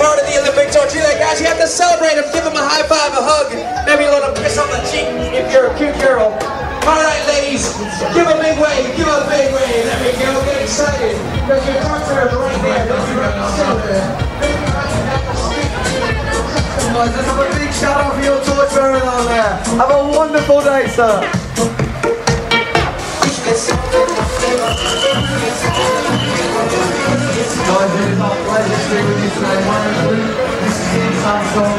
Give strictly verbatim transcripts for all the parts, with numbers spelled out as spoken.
part of the Olympic torch. You like, guys, you have to celebrate him. Give him a high five, a hug, maybe a little kiss on the cheek if you're a cute girl. All right, ladies, give a big wave, give a big wave. There we go, get excited. Because your torture is right there. Don't you run still there. Guys, let's have a big shout out for your torch bearer down there. Have a wonderful day, sir. Guys, it is our pleasure to be with you today. My name is Luke. This is Ian Samsung.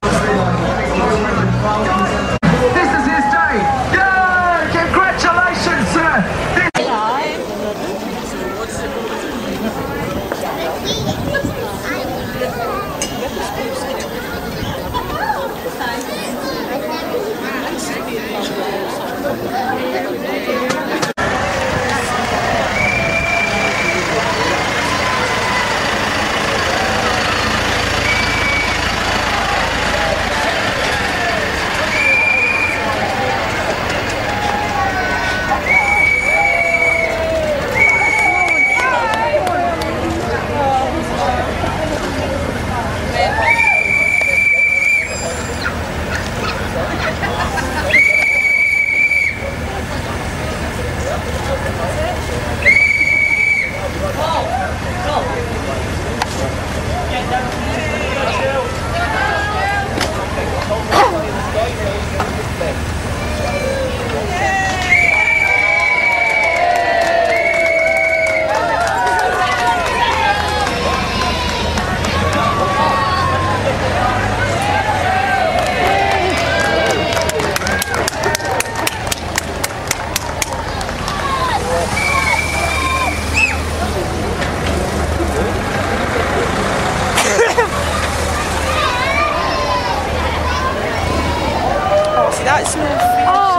This is his day. Yeah! Congratulations, sir! That's